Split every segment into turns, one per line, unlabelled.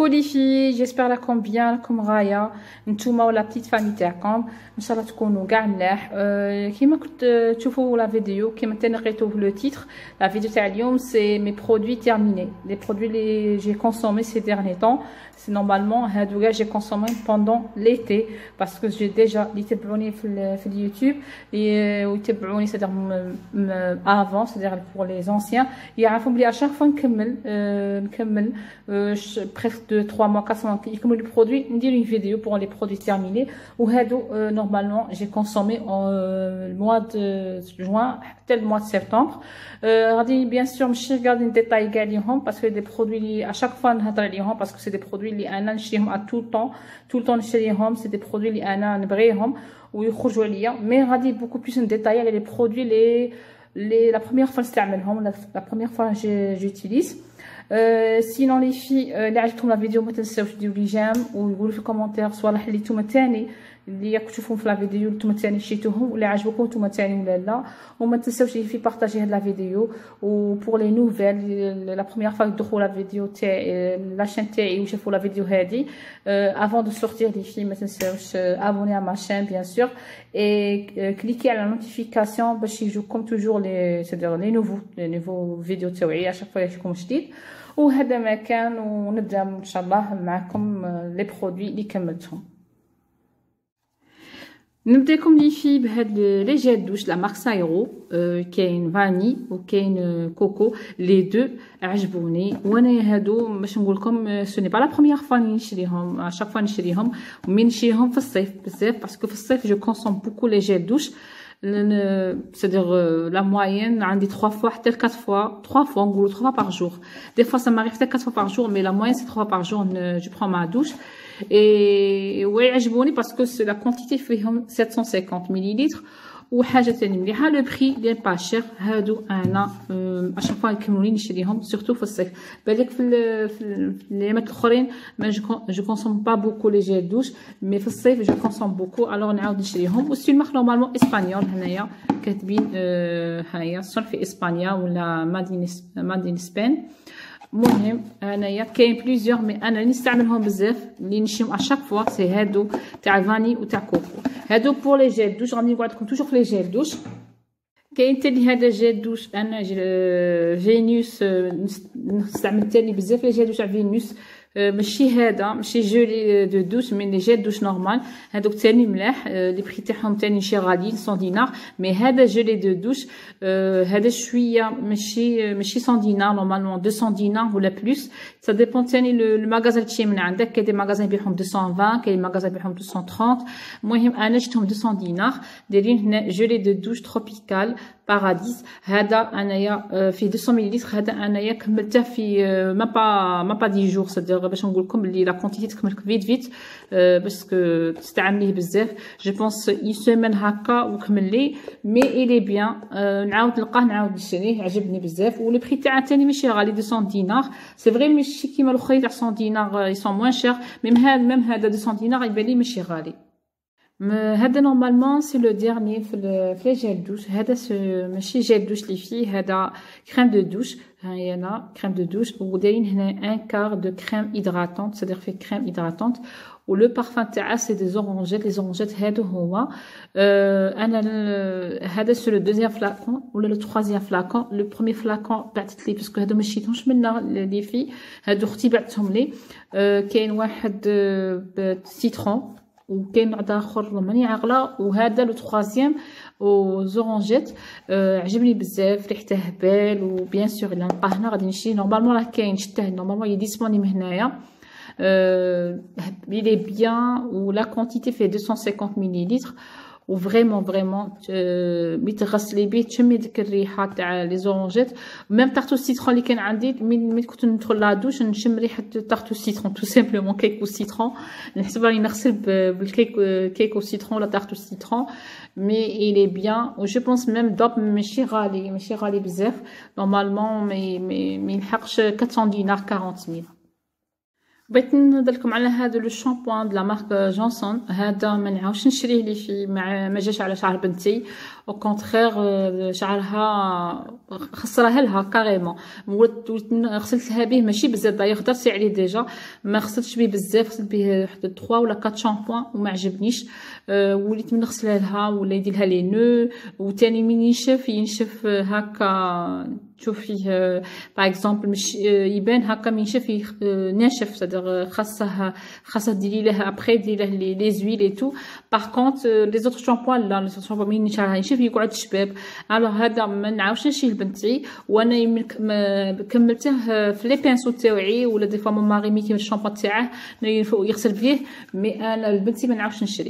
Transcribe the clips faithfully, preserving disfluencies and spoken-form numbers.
coucou les filles, j'espère لكم bien, لكم غاية نتوما ولا بتيت فامي تاعكم ان شاء الله تكونوا كاع ملاح. أه كيما كنت تشوفوا لا فيديو كيما تنقيتوا في لو تيتر لا فيديو تاع اليوم سي مي برودوي تيرميني لي برودوي اللي جي كونسومي سي ديرني طون. سي نورمالمون هادو كاع جي كونسومي بوندون ليتي باسكو جي ديجا اللي يتبعوني في في اليوتيوب ويتبعوني سيدير افون سيدير بور لي زونسيان يعرفوا بلي اشاك فوا نكمل أه نكمل presque de trois mois, quatre mois, comme le produit, on dit une vidéo pour les produits terminés. Ou euh, normalement, j'ai consommé en euh, le mois de juin, tel mois de septembre. Euh, bien sûr, je regarde les détails parce que des produits, à chaque fois, parce que c'est des produits qui sont à tout le temps, tout le temps, c'est des produits qui sont ou mais regardez beaucoup plus en détail les produits, les, les, la première fois, la, la première fois, j'utilise. Euh, sinon les filles اللي عجبتهم لا فيديو ما تنساوش ديروا لي جيم وقولوا في الكومونتير صوالح اللي نتوما تاني اللي راكم تشوفوهم في لا فيديو نتوما تاني شريتوهم ولا عجبوكم نتوما تاني ولا لا. وما تنساوش لي في بارطاجي هاد لا فيديو و بور لي نوفيل لا بروميير فوا يدخلوا لا فيديو تاعي لا شين تاعي وشافوا لا فيديو هادي افون دو سورتير لي في ما تنساوش ابوني ا ما شين بيان سور اي كليكي على نوتيفيكاسيون باش يجوكم توجور لي سيدير لي نوفو لي نوفو فيديو تاعي اشاك فوا يجيكم جديد. وهذا ما كان ونبدا ان شاء الله معكم لي برودوي اللي كملتهم. نبدا لكم لي في بهاد لي جيل دوش لا مارك سايرو أه كاين فاني وكاين كوكو لي دو عجبوني وانا هادو باش نقول لكم سوني با لا بروميير فوا نشريهم اشاك فوا نشريهم ومن نشريهم في الصيف بزاف باسكو في الصيف جو كونسوم بوكو لي جيل دوش c'est-à-dire euh, la moyenne on dit trois fois peut-être quatre fois trois fois on goûte trois fois par jour des fois ça m'arrive peut-être quatre fois par jour mais la moyenne c'est trois fois par jour je prends ma douche et ouais عجبوني parce que c'est la quantité فيهم sept cent cinquante millilitres. وحاجه ثانيه مليحه لو بري ديال با شير هادو انا اشاك فوا يكملوني نشريهم سورتو في الصيف بالك في في الايامات الاخرين ما جو كونسوم با بوكو لي جيل دوش مي في الصيف جو كونسوم بوكو الوغ نعاود نشريهم. وسي المارك نورمالمون اسبانيول هنايا كاتبين هاهي صنع في اسبانيا ولا مادين مادين اسبان. المهم انايا كاين بليزيور مي انا نستعملهم بزاف اللي نشريهم اشاك فوا سي هادو تاع فاني وتاع كوكو. هادو بور لي جيل دوش غادي نقعد لكم توجور في لي جيل دوش. كاين تاني هذا جيل دوش انا فينوس نستعمل تاني بزاف لي جيل دوش تاع فينوس ماشي هذا ماشي جولي دو دوش مي لي جيل دوش نورمال هذوك تاني ملاح لي بري تاعهم تاني شي غاليين مية دينار مي هذا جولي دو دوش هذا شويه ماشي ماشي مية دينار نورمالمون مئتين دينار ولا بلوس سا ديبون تاني المغازا اللي تشري من عندك. كاين دي مغازا يبيعهم مئتين وعشرين كاين مغازا يبيعهم مئتين وثلاثين. المهم انا شفتهم مئتين دينار دايرين هنا جولي دو دوش تروبيكال باراديس هذا انايا في مئتين مليلتر هذا انايا كملته في ما با ما با دي جور صدق باش نقول لكم بلي لا كونتيتي تكمل فيت فيت باسكو تستعمليه بزاف جو بونس اي سيمين هكا وكمل لي مي الي بيان نعاود نلقاه نعاود نشريه عجبني بزاف. ولو بري تاعها ثاني ماشي غالي مئتين دينار سي فري ماشي كيما الاخرين تاع مية دينار اي سون موان شير ميم هذا ميم هذا مئتين دينار يبان لي ماشي غالي. هذا نورمالمون سي لو ديرني في لي جيل دوش هذا ماشي جيل دوش لي فيه هذا كريم دو دوش هاي انا كريم دو دوش ودايرين هنا ان كار دو كريم هيدراتونت سادير في كريم هيدراتونت ولو بارفان تاعها سي دي زورونجيت لي زورونجيت هادو هما أه انا هذا سو لو دوزيام فلاكون ولا لو تروازيام فلاكون. لو بروميير فلاكون بعثت لي باسكو هادو ما شريتهمش منا لي في هادو اختي بعثتهم لي. أه كاين واحد سيترون وكاين واحد اخر ماني عاقله وهذا لو تروازيام و زورونجيت أه عجبني بزاف ريحته هبال وبيان سور الا نلقاه هنا غادي نشري نورمالمون راه كاين شتاه نورمالمون يي ديسپونيبل هنايا أه il est bien و لا كونتيتي في مئتين وخمسين مليلتر وفريمون فريمون ملي تغسلي بيه تشمي ديك الريحه تاع لي زورونجيت ميم طارتو السيترون اللي كان عندي ملي كنت ندخل لا دوش نشم ريحه طارتو السيترون تو سامبلومون كيك والسيترون نحسب راني نغسل بالكيك كيك والسيترون ولا طارتو السيترون مي il est bien و جو بونس ميم دوب ماشي غالي ماشي غالي بزاف نورمالمون مي مي يلحقش أربعمية دينار أربعين ميل. بغيت نهضر لكم على هذا لو شامبوان د لا مارك جونسون هذا ما نعاودش نشريه لي في ما جاش على شعر بنتي او كونترير شعرها خسرها لها كاريمون. ولات غسلتها به ماشي بزاف، دايوغ درتي عليه ديجا، ما غسلتش به بزاف، غسلت به حتى ثلاثة ولا أربعة شامبوان وما عجبنيش. أه وليت من نغسلها لها ولا يدير لها لي نو، وثاني من ينشف ينشف هكا تشوفيه باغ اكزومبل مش يبان هكا من ينشف ناشف، صدق خاصه خاصه ديري له ابري ديري له لي زويل اي تو. باغ كونط لي زوتر شامبوان لا، لي زوتر شامبوان من شعرها ينشف يقعد شباب. الوغ هذا ما نعاودش نشيه لبنتي، وانا كملته في لي بانسو تاوعي ولا دي فوا مون ماري ميتي الشامبو تاعه يغسل بيه، مي انا لبنتي ما نعاودش نشريه.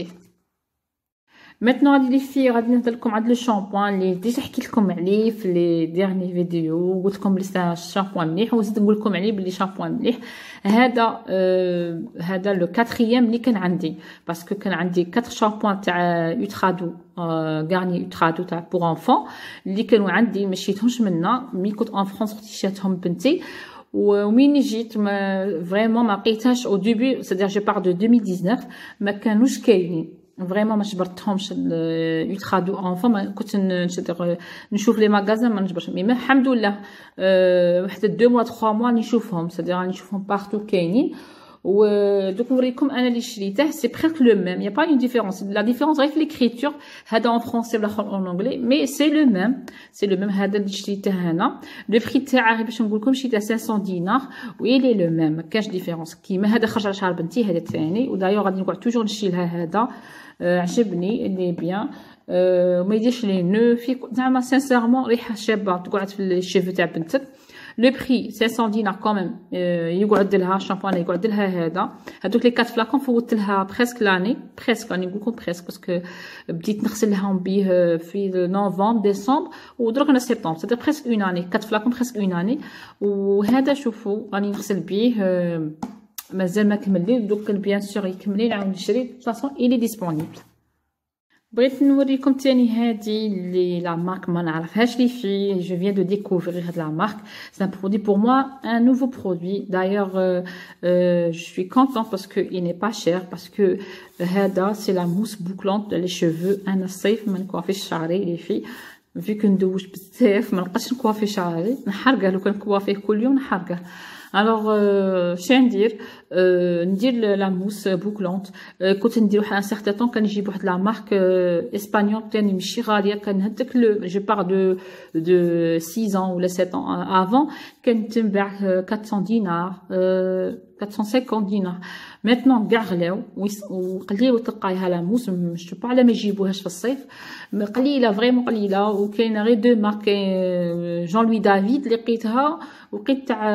maintenant غادي لي في غادي نهضر لكم على لو شامبوان اللي ديجا حكيت لكم عليه في لي ديرني فيديو، قلت لكم بلي شامبوان مليح ونزيد نقول لكم عليه بلي شامبوان مليح. هذا آه هذا لو كاتريام اللي كان عندي، باسكو كان عندي أربعة شامبوان تاع يوترادو آه غارني يوترادو تاع بور انفون اللي كانوا عندي ما شيتهمش منا، مي كنت ان فرنسا خديت شاتهم بنتي. ومين جيت ما فريمون ما لقيتهاش او ديبي، سادير جو بار دو ألفين وتسعطاش ما كانوش كاينين فريمون، ما جبرتهمش يتخادو انفون، ما كنت نشدر نشوف لي ماغازان ما نجبرش. مي الحمد لله أه حتى دو موا ثلاثة موا نشوفهم، سادير نشوفهم بارتو كاينين. ودوك نوريكم انا اللي شريته سي بريسك لو ميم، يا با اون ديفيرونس، لا ديفيرونس غير في ليكريتور، هذا اون فرونسي والاخر اون انجلي، مي سي لو ميم سي لو ميم. هذا اللي شريته هنا لو بري تاعه باش نقول لكم شريته خمسمية دينار ويلي لو ميم، ما كاش ديفيرونس. كيما هذا خرج على شعر بنتي، هذا الثاني، ودايوغ غادي نقعد توجور نشيل لها هذا. أه عجبني اللي بيان، أه وما يديرش لي نو في زعما سانسيرمون ريحه شابه تقعد في الشيفو تاع بنتك. لو بري خمسمية دينار كوميم، أه يقعد لها شامبوان يقعد لها هذا. هذوك لي كات فلاكون فوت لها بريسك لاني، بريسك راني نقول لكم بريسك، باسكو بديت نغسل لهم بيه في نوفمبر ديسمبر ودروك انا سبتمبر، سيتي بريسك اون اني، كات فلاكون بريسك اون اني. وهذا شوفوا راني نغسل بيه أه مازال ما كملي، دوك بيان سور يكملي نعاود نشري دو فاصون الي ديسپونيبل. بغيت نوريكم تاني هادي اللي لا مارك ما نعرفهاش لي في، جو فيان دو ديكوفرير هاد لا مارك، سي ان برودوي بور موا ان نوفو برودوي. دايوغ جو سوي كونطون باسكو il n'est pas cher، باسكو هذا سي لا موس بوكلونت لي شيفو. انا الصيف ما نكوافيش شعري لي في، فيك ندوش بزاف ما نبقاش نكوافي شعري، نحرقه لو كان نكوافيه كل يوم نحرقه. الوغ شنو ندير؟ أه ندير لا موس بوكلونت. أه كنت ندير واحد ان سيغتان طون كنجيب واحد لا مارك أه اسبانيول تاني ماشي غاليه، كان هذاك لو جو بار دو دو ستة ans ولا سبعة ans افون كانت تنباع أربعمية دينار أه أربعمية وخمسين دينار. ماتنون كاع غلاو وقليل تلقايها لا موس، مش با على ما يجيبوهاش في الصيف، قليله فريمون قليله. وكاينه غير دو مارك، جون لوي دافيد اللي لقيتها وقيت تاع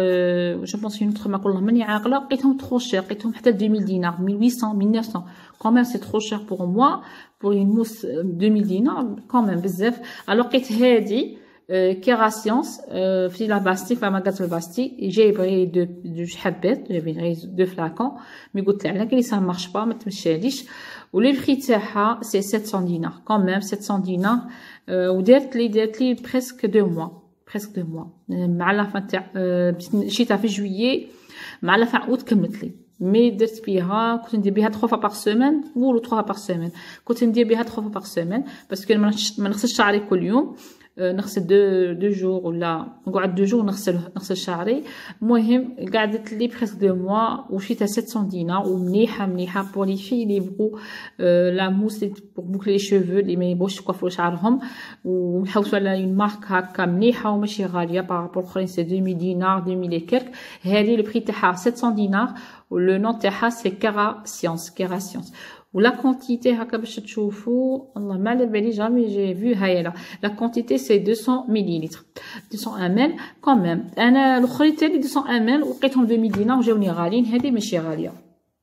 جو بونس اون اوتر مارك والله ماني عاقله، لقيتهم ترو شير، لقيتهم حتى ألفين دينار، ألف وثمانمية ألف وتسعمية كوميم، سي ترو شير بور موا بور اون موس ألفين دينار كوميم بزاف. الوغ لقيت هادي كيراسيونس في لا باستي في ماغازان باستي، جايب غير دو دو حبات، جايب غير دو فلاكون، مي قلت لها كي سا مارش با ما تمشاليش. ولو بري تاعها سي سبعمية دينار كوميم، سبعمية دينار. ودارت لي دارت لي بريسك دو موا، بريسك دو موا مع لا فان تاع شيتها في جويي، مع لا فان اوت كملت لي. مي درت بيها كنت ندير بيها ثلاث فوا باغ سيمين، قولوا ثلاث فوا باغ سيمين، كنت ندير بيها ثلاث فوا باغ سيمين باسكو ما نغسلش شعري كل يوم، نغسل دو دو جور ولا نقعد دو جور نغسل نغسل شعري. المهم قعدت لي بريسك دو موا وشيتها سبعمية دينار ومليحه مليحه بور لي في اللي يبغوا لا موس بور بوكلي شوفو اللي ما يبغوش يكوافوا شعرهم، ونحوسوا على اون مارك هكا مليحه وماشي غاليه بارابور الاخرين سي ألفين دينار ألفين كيرك. هذه لو بري تاعها سبعمية دينار ولو نون تاعها سي كيرا سيونس، كيرا سيونس. ولا كونتيتي هكا باش تشوفوا والله ما على بالي جامي جي فيو. هاي لا لا كونتيتي سي مئتين مليلتر، مئتين ام ال كوميم. انا الاخرين تاعي مئتين ام ال وقيتهم ألفين دينار وجاوني غاليين، هذه ماشي غاليه.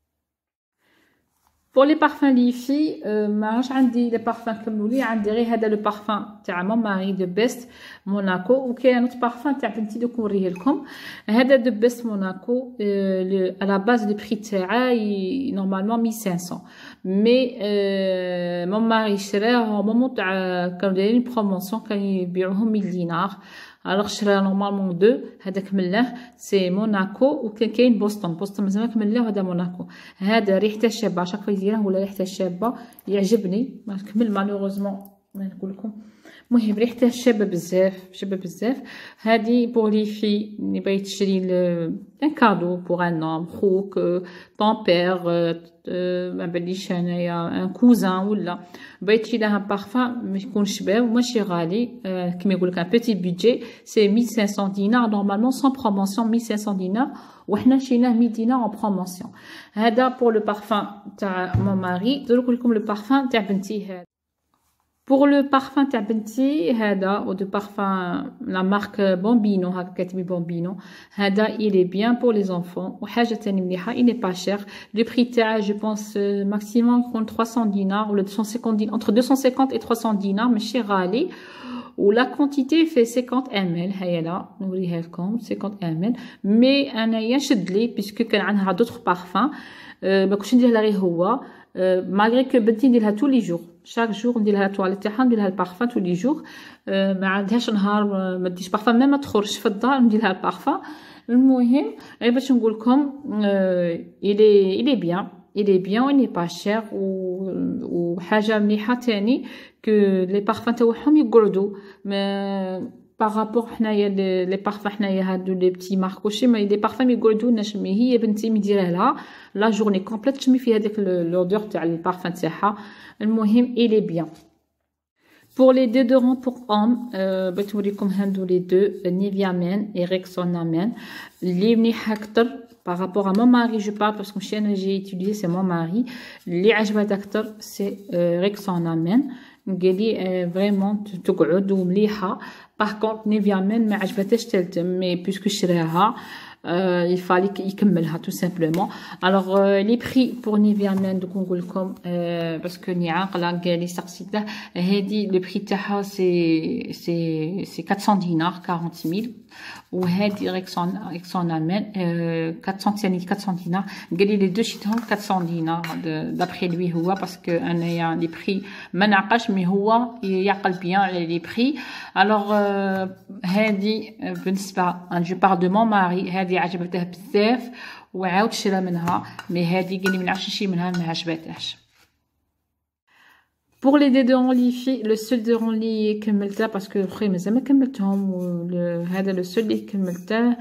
بور لي بارفان لي في ما عادش عندي لي بارفان كملوا لي، عندي غير هذا لو بارفان تاع مون ماري دو بيست موناكو، وكاين اوت بارفان تاع بنتي دوك نوريه لكم. هذا دو بيست موناكو على باز لو بري تاعي نورمالمون ألف وخمسمية، مي مون ماري شراه au moment تاع كانوا دايرين بروموسيون كانوا يبيعوهم ألف دينار. الوغ شرا نورمالمون دو، هذاك ملاه سي موناكو، وكان كاين بوسطن، بوسطن مازال ما كملاه، وهذا موناكو. هذا ريحته شابه، شاك فوا يديره ولا ريحته شابه يعجبني، ما كمل مالوغوزمون ما نقول لكم. المهم ريحته شابه بزاف شابه بزاف. هذه بور لي في اللي باغي تشري ان كادو بور ان نوم، خوك، طون بير، ما باليش انايا ان كوزان، ولا باغي تشري لها بارفان ما يكونش شباب وماشي غالي، كيما يقول لك ان بيتي بودجي سي مية وخمسمية دينار نورمالمون سون بروموسيون، مية وخمسمية دينار وحنا شريناه مية دينار اون بروموسيون. هذا بور لو بارفان تاع مون ماري. نقول لكم لو بارفان تاع بنتي. هذا pour le parfum تاع بنتي، هذا او دو بارفان لا مارك بومبينو، هاكا كاتبين بومبينو. هذا il est bien pour les enfants. وحاجه ثاني مليحه il n'est pas cher. le prix تاعه je pense maximum يكون trois cents دينار ولا deux cent cinquante دينار، entre deux cent cinquante et trois cents دينار، ماشي غالي. ولا كونتيتي في cinquante مل. هيا لا نوريها لكم cinquante مل. مي انايا شد لي بيسكو كان عندها دوطخ بارفان أه ما كنتش ندير لها غير هو، مالغري كو بنتي نديرها تو لي جور، شاك جور ندير لها التواليت تاعها، ندير لها البارفان تو لي جور. أه ما عندهاش نهار ما ديش بارفان، ميم ما تخرجش في الدار ندير لها البارفان. المهم غير باش نقول لكم أه الي الي بيان الي بيان و ني با شير. وحاجه مليحه تاني كو لي بارفان تاعهم يقعدوا بارابور حنايا لي بارفان حنايا هادو لي بتي ماركوشي، ما لي بارفان ما يقعدوناش. مي هي بنتي مديرها لها لا جورني كومبليت تشمي فيها داك لودور تاع البارفان تاعها. المهم الي بيان. Pour les déodorants pour hommes, euh, بغيت نوريكم هادو لي دو نيفيا مان et Rexona man. اللي مليح اكثر par rapport à mon mari je parle parce que ماشي انا جي étudié c'est mon mari. اللي عجبها اكثر سي Rexona man. قالي فريمون تقعد ومليحه. باغ كونط نيفيا مان ما عجبتهاش تالت، مي بيسكو شراها il fallait يكملها tout simplement. alors les prix pour Nivea Men دوك نقول لكم باسكو ني عاقله قالي سقسيته. هذه لو بري تاعها سي سي سي quatre cents دينار quarante mille. وهذه ريكسون ريكسونا مان quatre cents ثاني quatre cents دينار. قالي لي دو شيتهم quatre cents دينار دابخي لوي هو، باسكو انايا لي بري ما نعقلش مي هو يعقل بيان على لي بري. الوغ هذه بالنسبه جو بار دو مون ماري، هذه عجبته بزاف وعاود شرا منها. مي هذه قالي ما نعرفش نشري منها ما عجبتهاش. Pour les déodorants les filles, le seul déodorant اللي كملته باسكو الاخرين مازال ما كملتهم، هذا لو سول اللي كملته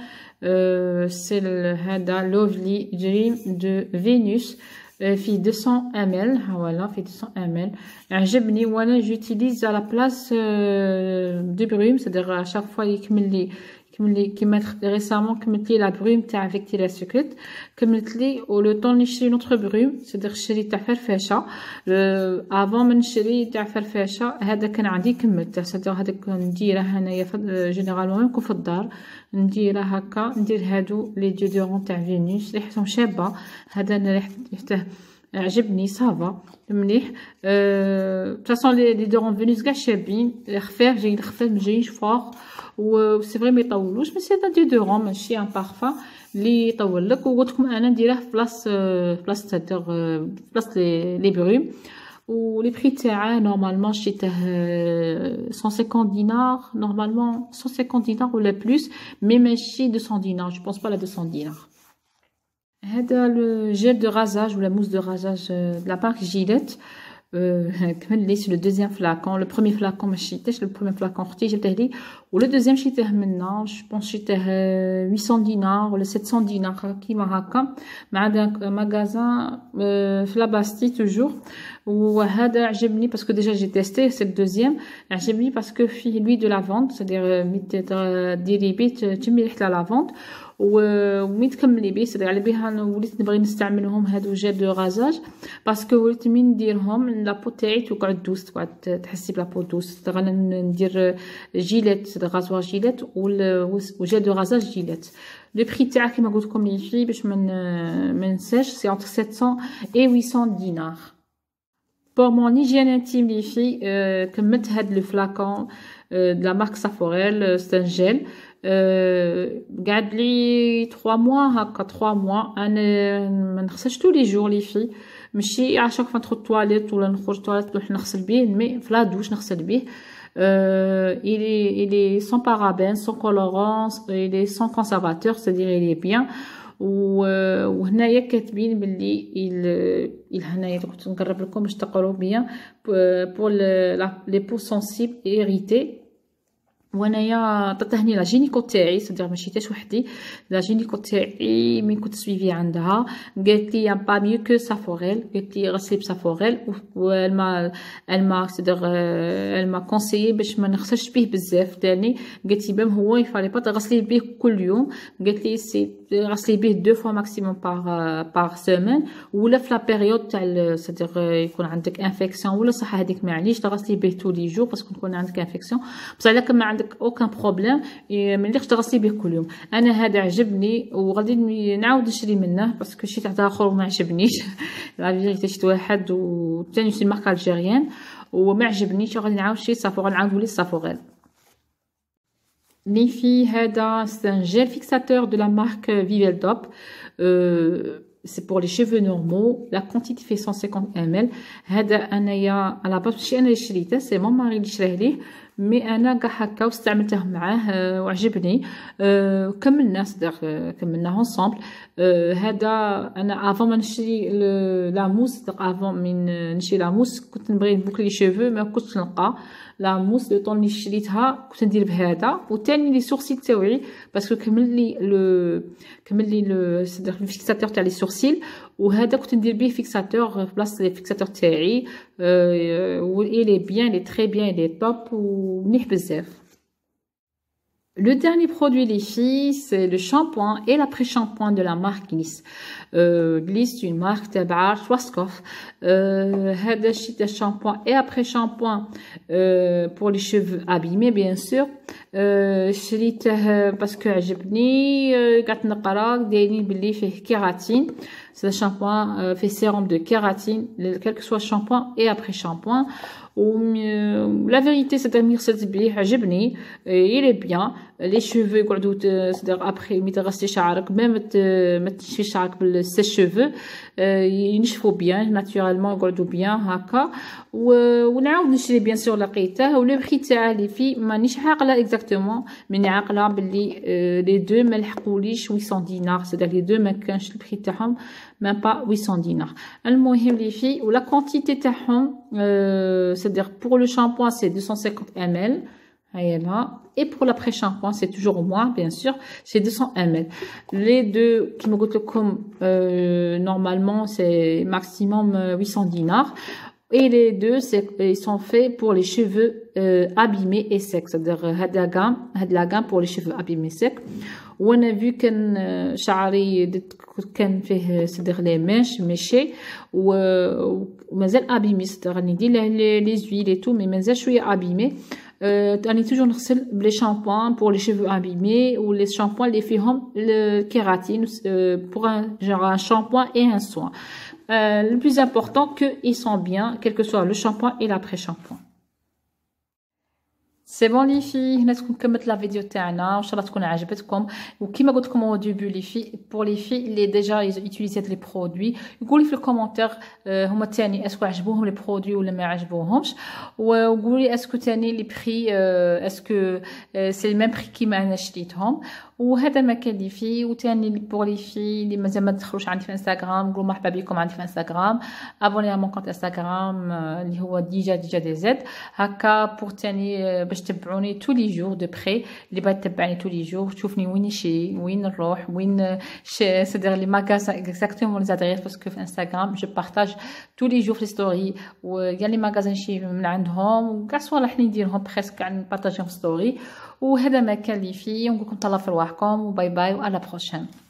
سي هذا لوفلي دريم دو فينوس في deux cents مل. فوالا في deux cents مل عجبني وانا جوتيليز على بلاص دو بروم، سادير اشاك فوا يكمل لي كمل لي كيما ريسامون كملت لي لا بروم تاع فيكتوريا سيكريت، كملت لي او لو طون نشري نوتر بروم سادير شري تاع فرفاشه. افون من نشري تاع فرفاشه هذا كان عندي كملته، سادير هذاك نديره هنايا جينيرالمون نكون في الدار نديره هكا. ندير هادو لي ديودورون تاع فينوس ريحتهم شابه. هذا انا ريحته عجبني صافا مليح. أه... بصح لي ديودورون فينوس كاع شابين، خفاف جايين خفاف مجايينش فوق و سي فري ما يطولوش، مي سي ان ديودورون ماشي ان بارفان اللي يطول لك. وقلت لكم انا نديره في بلاص بلاص تاع بلاص لي لي بروم. ولي بري تاعه نورمالمون شريته مية وخمسين دينار نورمالمون مية وخمسين دينار ولا بلوس، مي ماشي deux cents دينار جو بونس با لا deux cents دينار. هذا لو جيل دو رازاج ولا موس دو رازاج لا مارك جيليت. كمل لي سي لو دوزيام فلاكون. لو بروميير فلاكون ما شريتهش، لو بروميير فلاكون اختي جبته لي، ولو دوزيام شريته منا جو بونس شريته huit cents دينار ولا sept cents دينار كيما هكا مع داك ماغازان في لاباستي توجور. وهذا عجبني باسكو ديجا جي تيستي سي الدوزيام، عجبني باسكو فيه لوي دو لافوند، سادير ميت ديري بيت تشمي ريحه لافوند. ومين تكملي بيه سادير على بها وليت نبغي نستعملهم هادو جيل دو غازاج باسكو وليت من نديرهم لابو تاعي تقعد دوز، تقعد تحسي بلابو دوز. غانا ندير جيليت غازوار جيليت وجيل دو غازاج جيليت. لو بري تاعها كيما قلت لكم لي في باش من ما ننساش سي entre sept cents et huit cents دينار. Pour mon hygiène intime les filles, euh, كملت هاد لو فلاكون de la marque Saforel, c'est un gel. قعد لي trois mois هكا trois mois. انا ما نغسلش tous les jours les filles، ماشي على شاك فوا ندخل الطواليت ولا نخرج الطواليت نروح نغسل بيه، مي في لا دوش نغسل بيه. Euh, il est il est sans parabènes, sans colorants, il est sans conservateur, c'est-à-dire il est bien. وهنايا كاتبين باللي il هنايا كنت نقرب لكم باش تقراو بيان pour les peaux sensibles et irritées. وانايا عطاتني لا جينيكو تاعي صدير ماشي تاش وحدي لا جينيكو تاعي من كنت سويفي عندها قالت لي با ميو كو سافوريل قالت لي غسلي بسافوريل والما الما صدير الما كونسيي باش ما نغسلش به بزاف تاني قالت لي بام هو يفالي با تغسلي به كل يوم قالت لي سي غسلي به دو فوا ماكسيموم باغ باغ سيمين ولا في لا بيريود تاع صدير يكون عندك انفيكسيون ولا صح هذيك معليش تغسلي به تو لي جور باسكو تكون عندك انفيكسيون بصح الا كان ما عندك اوكان بروبليم مليش تغسلي به كل يوم. انا هذا عجبني وغادي نعاود نشري منه باسكو شي تاع اخر ما عجبنيش لا فيريتي شفت واحد وثاني شي ماركه الجيريان وما عجبنيش وغادي نعاود شي سافوريل نعاود نولي سافوريل. Les filles, c'est un gel fixateur de la marque Viveldop. Euh, c'est pour les cheveux normaux. La quantité fait cent cinquante millilitres. هذا انايا على بال ماشي انا اللي شريته سي ماما اللي شراه ليه مي انا كاع هكا واستعملته معاه وعجبني. أه كملنا صدق كملنا اونصامبل. أه هذا انا افون ما نشري لا موس صدق افون من نشري لا موس كنت نبغي نبوكلي لي شوفو ما كنتش نلقى لا موس لو طون اللي شريتها كنت ندير بهذا وثاني لي سورسيل تاوعي باسكو كمل لي لو كمل لي لو صدق الفيكساتور تاع لي سورسيل وهذا كنت ندير به فيكساتور في بلاصه لي فيكساتور تاعي. أه و il est bien il est très bien il est top ومليح بزاف. Le dernier produit les filles, c'est le shampoing et l'après-shampoing de la marque Gliss. Euh, Gliss, c'est une marque تبع Schwarzkopf. Euh, هذا الشيء تاع shampoing et après-shampoing euh, pour les cheveux abîmés bien sûr. Euh, شريته باسكو عجبني قعدت نقرا دايرين باللي فيه كيراتين. C'est un shampoing euh, fait sérum de kératine, quel que soit shampoing et après shampoing. Ou euh, la vérité, c'est un mirsel بيه عجبني, il est bien. Les cheveux يقعدوا c'est-à-dire après ملي تغسلي شعرك ما ما تنشفي شعرك بالسيش شوفو ينشفوا بيان ناتورالمون يقعدوا بيان هكا. ونعاود نشري بيان سور لقيته ولو بري تاعه لي في مانيش عاقله اكزاكتومون ماني عاقله باللي لي دو ما لحقوليش ثمانمية دينار c'est-à-dire لي دو ما كانش البري تاعهم même pas ثمانمية دينار. المهم لي في ولا كونتيتي تاعهم c'est-à-dire pour le shampoing c'est deux cent cinquante millilitres. Et pour l'après-shampoing, c'est toujours moi, bien sûr, c'est deux cents millilitres. Les deux qui me coûtent comme euh, normalement, c'est maximum huit cents dinars. Et les deux, ils sont faits pour les cheveux euh, abîmés et secs. C'est-à-dire, la gamme, la gamme pour les cheveux abîmés et secs. On a vu que شعري كان فيه c'est-à-dire les mèches méchées ومازال abîmé. C'est-à-dire ندير له les huiles et tout, mais مازال شوية abîmé. راني توجور نغسل بلي شامبوان pour les cheveux abîmés ou les shampoings اللي فيهم الكيراتين pour un genre un shampoing et un soin. Euh, le plus important que ils sont bien quel que soit le shampoing et l'après-shampoing. سي بون لي في هنا تكون كملت لا فيديو تاعنا وان شاء الله تكون عجبتكم. وكيما قلت لكم او ديبي لي في بور لي في اللي ديجا يوتيليزيت لي برودوي يقولوا لي في الكومونتير هما تاني اسكو عجبوهم لي برودوي ولا ما عجبوهمش وقولوا لي اسكو تاني لي بري اسكو سي لي ميم بري كيما انا شريتهم. وهذا المكان اللي فيه وثاني بور لي في اللي مازال ما دخلوش عندي في انستغرام قولوا مرحبا بكم عندي في انستغرام ابوني على مون كونت انستغرام اللي هو ديجا ديجا دي زد هكا بور ثاني باش تبعوني تو لي جور دو بري اللي بغات تبعني تو لي جور تشوفني وين نشري وين نروح وين سيدير لي ماغازان اكزاكتومون لي زادريس باسكو في انستغرام جو بارطاج تو لي جور في ستوري ويا لي ماغازان نشري من عندهم وكاع صوالح اللي نديرهم بريسك كاع نبارطاجيهم في ستوري. وهذا مكان اللي فيه ونقول لكم تهلاو في رواحكم وباي باي وعلى بروشين.